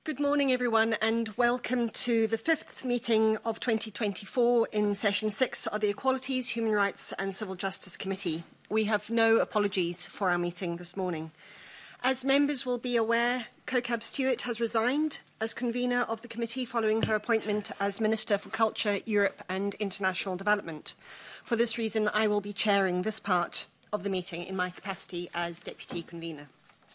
Good morning, everyone, and welcome to the fifth meeting of 2024 in Session 6 of the Equalities, Human Rights and Civil Justice Committee. We have no apologies for our meeting this morning. As members will be aware, CoCab Stewart has resigned as convener of the committee following her appointment as Minister for Culture, Europe and International Development. For this reason, I will be chairing this part of the meeting in my capacity as Deputy Convener.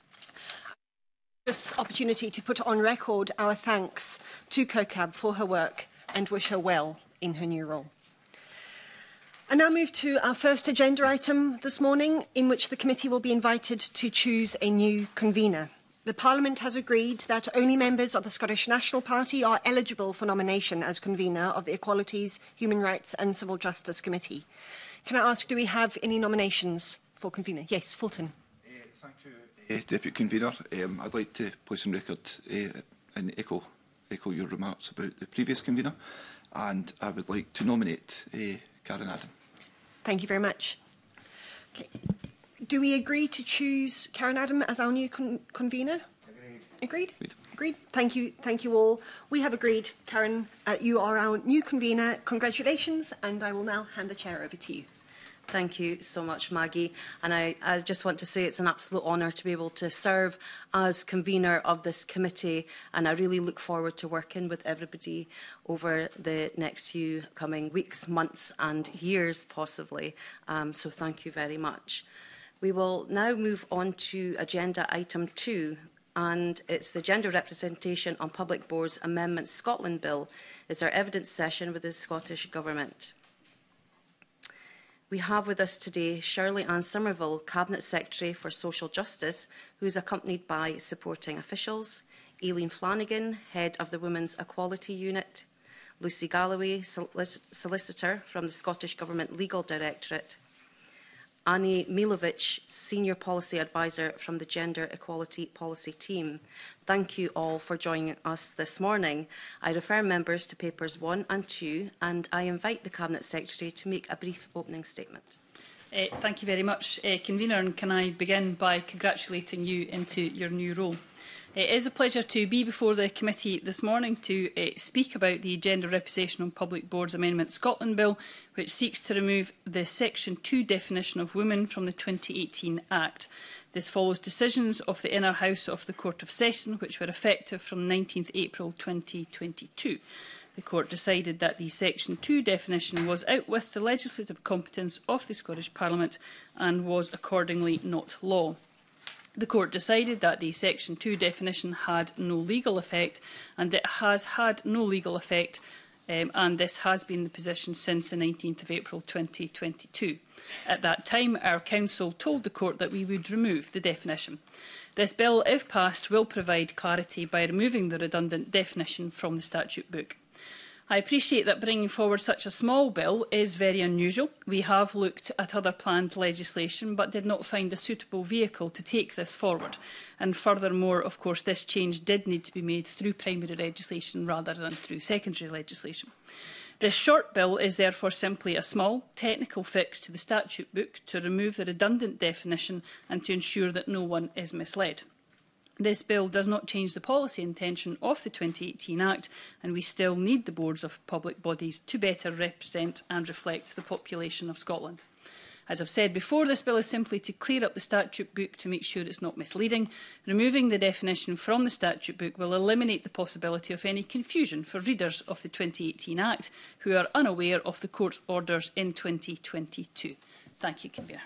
This opportunity to put on record our thanks to CoCab for her work and wish her well in her new role. I now move to our first agenda item this morning, in which the committee will be invited to choose a new convener. The Parliament has agreed that only members of the Scottish National Party are eligible for nomination as convener of the Equalities, Human Rights and Civil Justice Committee. Can I ask, do we have any nominations for convener? Yes, Fulton. Thank you, Deputy Convener. I'd like to place on record and echo your remarks about the previous convener, and I would like to nominate Karen Adam. Thank you very much. Okay. Do we agree to choose Karen Adam as our new convener? Agreed. Agreed. Thank you all. We have agreed. Karen, you are our new convener. Congratulations, and I will now hand the chair over to you. Thank you so much, Maggie. And I just want to say it's an absolute honour to be able to serve as convener of this committee, and I really look forward to working with everybody over the next few coming weeks, months and years, possibly. So thank you very much. We will now move on to agenda item 2, and it's the Gender Representation on Public Boards Amendment Scotland Bill. It's our evidence session with the Scottish Government. We have with us today Shirley Ann Somerville, Cabinet Secretary for Social Justice, who is accompanied by supporting officials, Aileen Flanagan, Head of the Women's Equality Unit, Lucy Galloway, Solicitor from the Scottish Government Legal Directorate, Annie Milovic, Senior Policy Advisor from the Gender Equality Policy Team. Thank you all for joining us this morning. I refer members to papers 1 and 2, and I invite the Cabinet Secretary to make a brief opening statement. Thank you very much, Convener, and can I begin by congratulating you into your new role. It is a pleasure to be before the committee this morning to speak about the Gender Representation on Public Boards Amendment Scotland Bill, which seeks to remove the Section 2 definition of women from the 2018 Act. This follows decisions of the Inner House of the Court of Session, which were effective from 19th April 2022. The Court decided that the Section 2 definition was out with the legislative competence of the Scottish Parliament and was accordingly not law. The Court decided that the Section 2 definition had no legal effect, and it has had no legal effect, and this has been the position since the 19th of April 2022. At that time, our Council told the Court that we would remove the definition. This bill, if passed, will provide clarity by removing the redundant definition from the statute book. I appreciate that bringing forward such a small bill is very unusual. We have looked at other planned legislation but did not find a suitable vehicle to take this forward. And furthermore, of course, this change did need to be made through primary legislation rather than through secondary legislation. This short bill is therefore simply a small technical fix to the statute book to remove the redundant definition and to ensure that no one is misled. This bill does not change the policy intention of the 2018 Act, and we still need the boards of public bodies to better represent and reflect the population of Scotland. As I've said before, this bill is simply to clear up the statute book to make sure it's not misleading. Removing the definition from the statute book will eliminate the possibility of any confusion for readers of the 2018 Act who are unaware of the Court's orders in 2022. Thank you, Convener.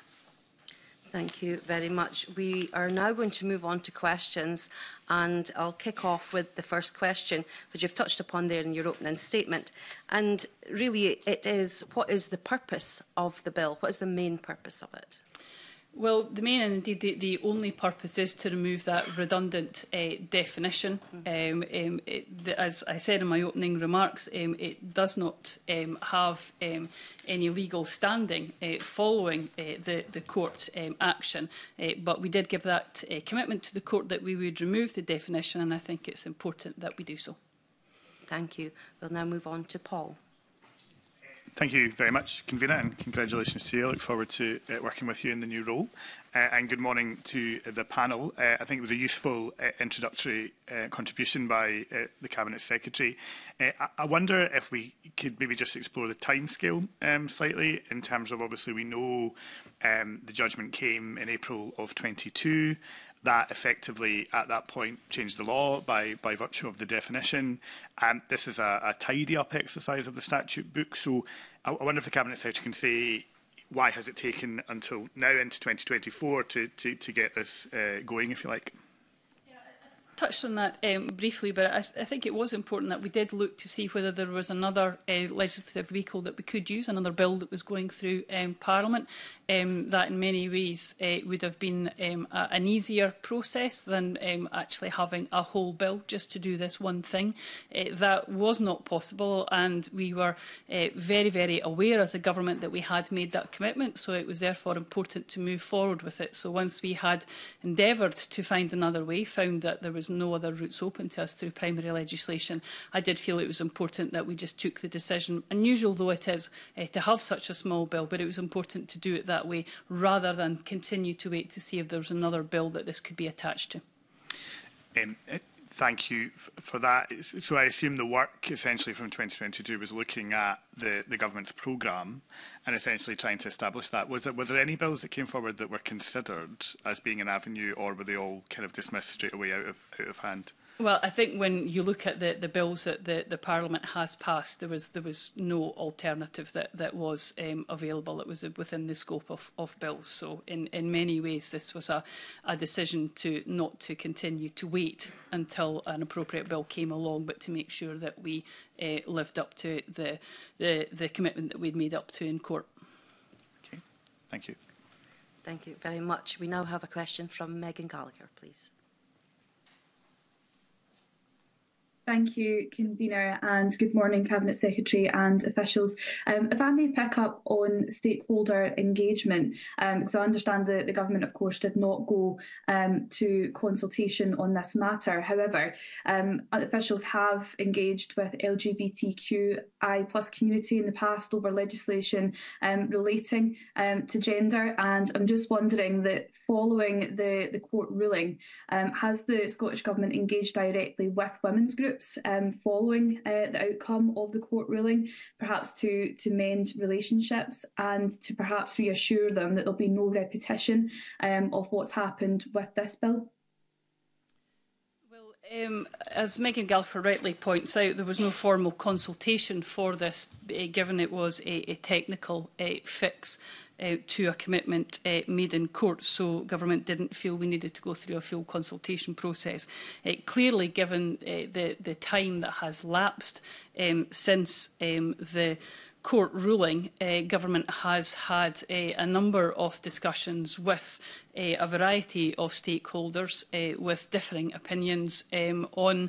Thank you very much. We are now going to move on to questions, and I'll kick off with the first question, which you've touched upon there in your opening statement. And really, it is, what is the purpose of the bill? What is the main purpose of it? Well, the main and indeed the only purpose is to remove that redundant definition. As I said in my opening remarks, it does not have any legal standing following the court's action, but we did give that commitment to the court that we would remove the definition, and I think it's important that we do so. Thank you. We'll now move on to Paul. Thank you very much, Convener, and congratulations to you. I look forward to working with you in the new role. and good morning to the panel. I think it was a useful introductory contribution by the Cabinet Secretary. I wonder if we could maybe just explore the timescale slightly, in terms of, obviously we know the judgment came in April of 22. That effectively, at that point, changed the law by virtue of the definition. This is a tidy-up exercise of the statute book. So I wonder if the Cabinet Secretary can say, why has it taken until now into 2024 to get this going, if you like? Touched on that briefly, but I think it was important that we did look to see whether there was another legislative vehicle that we could use, another bill that was going through Parliament. That in many ways would have been an easier process than actually having a whole bill just to do this one thing. That was not possible, and we were very, very aware as a government that we had made that commitment, so it was therefore important to move forward with it. So once we had endeavoured to find another way, found that there was no other routes open to us through primary legislation, I did feel it was important that we just took the decision, unusual though it is, to have such a small bill, but it was important to do it that way rather than continue to wait to see if there was another bill that this could be attached to. Thank you for that. So I assume the work essentially from 2022 was looking at the government's programme and essentially trying to establish that. Were there any bills that came forward that were considered as being an avenue, or were they all kind of dismissed straight away out of hand? Well, I think when you look at the bills that the Parliament has passed, there was no alternative that was available. It was within the scope of bills. So in many ways, this was a decision not to continue to wait until an appropriate bill came along, but to make sure that we lived up to the commitment that we'd made up to in court. Okay, thank you. Thank you very much. We now have a question from Megan Gallagher, please. Thank you, Convener, and good morning, Cabinet Secretary and officials. If I may pick up on stakeholder engagement, because I understand that the Government, of course, did not go to consultation on this matter. However, officials have engaged with LGBTQI+ community in the past over legislation relating to gender, and I'm just wondering that following the court ruling, has the Scottish Government engaged directly with women's groups following the outcome of the court ruling, perhaps to mend relationships and to perhaps reassure them that there'll be no repetition of what's happened with this bill? Well, as Megan Gallagher rightly points out, there was no formal consultation for this, given it was a technical fix to a commitment made in court, so government didn't feel we needed to go through a full consultation process. Clearly, given the time that has lapsed since the court ruling, government has had a number of discussions with a variety of stakeholders with differing opinions on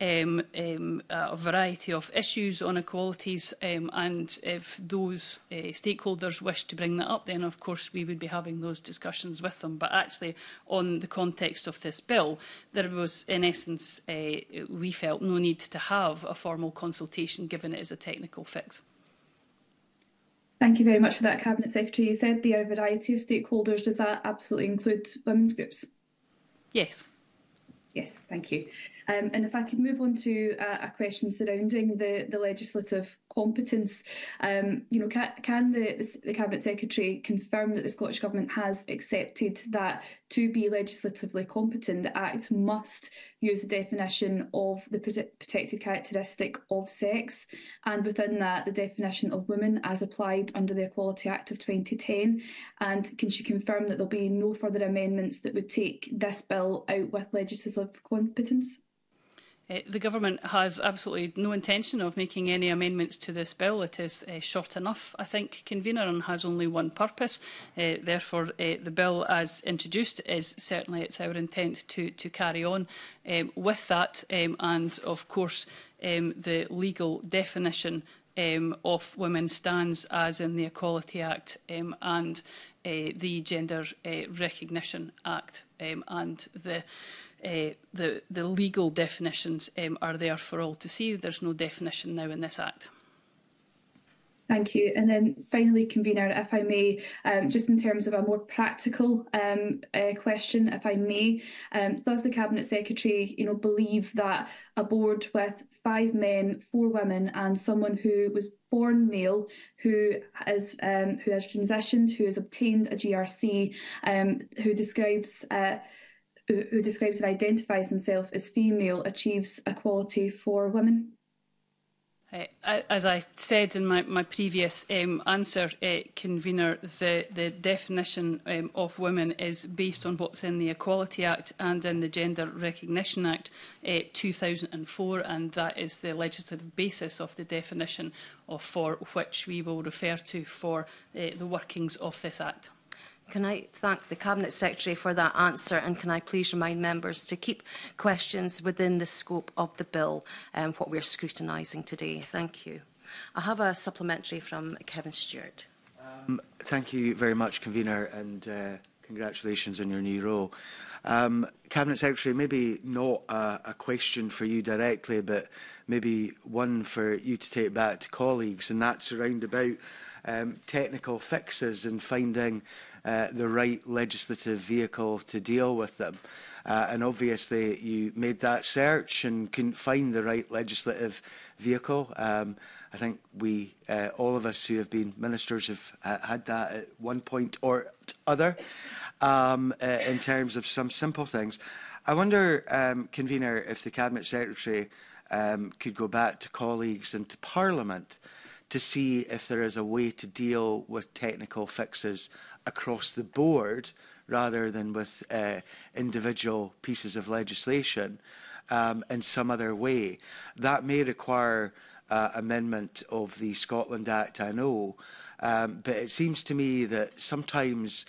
a variety of issues on equalities, and if those stakeholders wish to bring that up, then of course we would be having those discussions with them. But actually, on the context of this bill, there was, in essence, we felt no need to have a formal consultation, given it is a technical fix. Thank you very much for that, Cabinet Secretary. You said there are a variety of stakeholders. Does that absolutely include women's groups? Yes. Yes, thank you. And if I could move on to a question surrounding the legislative competence, can the Cabinet Secretary confirm that the Scottish Government has accepted that to be legislatively competent, the Act must use the definition of the protected characteristic of sex, and within that the definition of women as applied under the Equality Act of 2010? And can she confirm that there'll be no further amendments that would take this bill out with legislative competence? The Government has absolutely no intention of making any amendments to this bill. It is short enough, I think, Convener, and has only one purpose. Therefore, the bill as introduced is certainly, it's our intent to carry on with that. And of course, the legal definition of women stands as in the Equality Act and the Gender Recognition Act, and the legal definitions are there for all to see. There's no definition now in this Act. Thank you. And then finally, Convener, if I may, just in terms of a more practical question, if I may, does the Cabinet Secretary, believe that a board with 5 men, 4 women, and someone who was born male, who has transitioned, who has obtained a GRC, who describes and identifies himself as female, achieves equality for women? As I said in my previous answer, Convener, the definition of women is based on what's in the Equality Act and in the Gender Recognition Act 2004, and that is the legislative basis of the definition for which we will refer to for the workings of this Act. Can I thank the Cabinet Secretary for that answer, and can I please remind members to keep questions within the scope of the bill what we're scrutinising today. Thank you. I have a supplementary from Kevin Stewart. Thank you very much, Convener, and congratulations on your new role. Cabinet Secretary, maybe not a question for you directly, but maybe one for you to take back to colleagues, and that's around about technical fixes and finding the right legislative vehicle to deal with them. And obviously you made that search and couldn't find the right legislative vehicle. I think we, all of us who have been ministers, have had that at one point or other in terms of some simple things. I wonder, Convener, if the Cabinet Secretary could go back to colleagues and to Parliament to see if there is a way to deal with technical fixes across the board rather than with individual pieces of legislation in some other way. That may require amendment of the Scotland Act, I know, but it seems to me that sometimes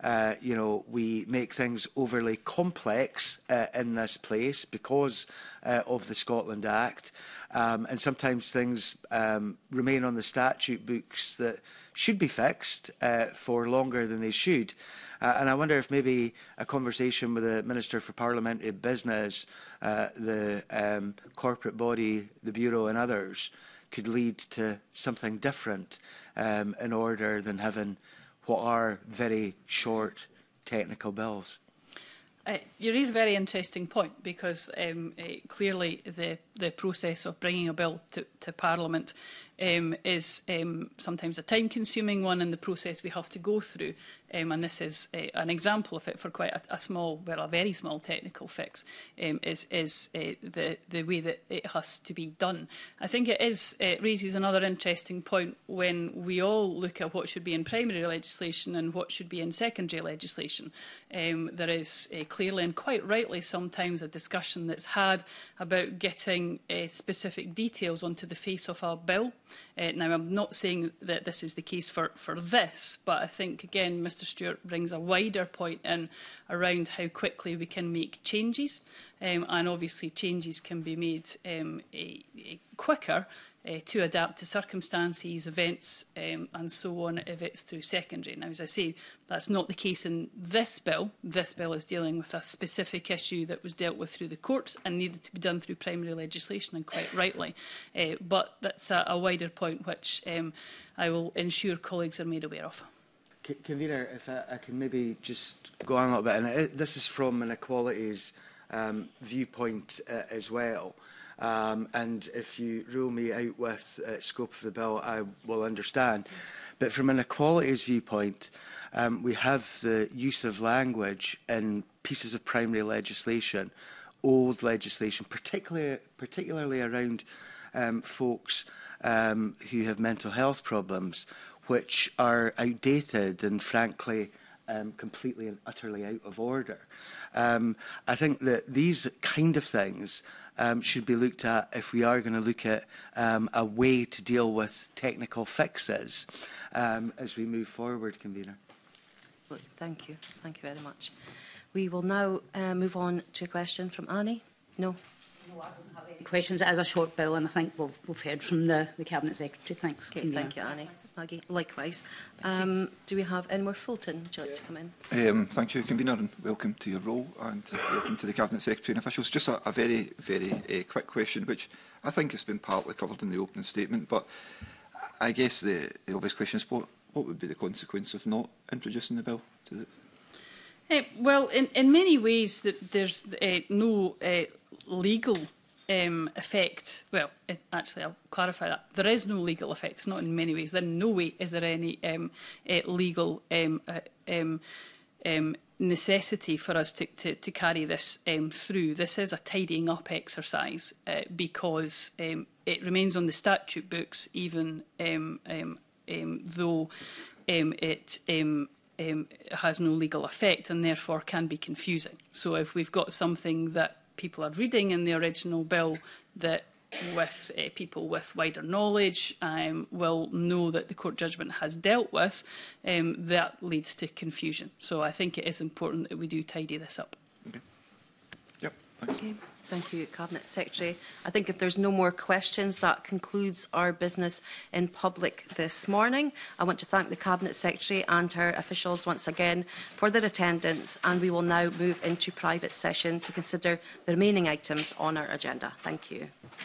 we make things overly complex in this place because of the Scotland Act, and sometimes things remain on the statute books that should be fixed for longer than they should. And I wonder if maybe a conversation with the Minister for Parliamentary Business, the corporate body, the Bureau and others could lead to something different in order than having what are very short technical bills. You raise a very interesting point, because clearly the process of bringing a bill to Parliament is sometimes a time-consuming one in the process we have to go through. And this is an example of it for quite a small, well, a very small technical fix, is the way that it has to be done. I think it raises another interesting point when we all look at what should be in primary legislation and what should be in secondary legislation. There is clearly and quite rightly sometimes a discussion that's had about getting specific details onto the face of a bill. Now, I'm not saying that this is the case for this, but I think, again, Mr Stewart brings a wider point in around how quickly we can make changes. And obviously changes can be made quicker to adapt to circumstances, events and so on if it's through secondary. Now, as I say, that's not the case in this bill. This bill is dealing with a specific issue that was dealt with through the courts and needed to be done through primary legislation, and quite rightly. But that's a wider point which I will ensure colleagues are made aware of. Convener, if I can maybe just go on a little bit, and this is from an Equalities viewpoint as well. And if you rule me out with scope of the bill, I will understand. But from an Equalities viewpoint, we have the use of language in pieces of primary legislation, old legislation, particularly around folks who have mental health problems, which are outdated and, frankly, completely and utterly out of order. I think that these kind of things should be looked at if we are going to look at a way to deal with technical fixes as we move forward, Convener. Thank you. Thank you very much. We will now move on to a question from Annie. No? No, I don't have any questions. It is a short bill, and I think we've heard from the Cabinet Secretary. Thanks. Okay, thank you, Annie. Maggie, likewise. Do we have Enmore Fulton? Would you like to come in? Thank you, Convener, and welcome to your role, and welcome to the Cabinet Secretary and officials. Just a very, very quick question, which I think has been partly covered in the opening statement, but I guess the obvious question is what would be the consequence of not introducing the bill to the... Well, in many ways, there's no legal effect. Well, actually, I'll clarify that. There is no legal effect. It's not in many ways. Then, in no way is there any legal necessity for us to carry this through. This is a tidying up exercise because it remains on the statute books, even though it has no legal effect and therefore can be confusing. So if we've got something that people are reading in the original bill that with people with wider knowledge will know that the court judgment has dealt with, that leads to confusion. So I think it is important that we do tidy this up. Okay. Yep. Thanks. Okay. Thank you, Cabinet Secretary. I think if there's no more questions, that concludes our business in public this morning. I want to thank the Cabinet Secretary and her officials once again for their attendance, and we will now move into private session to consider the remaining items on our agenda. Thank you.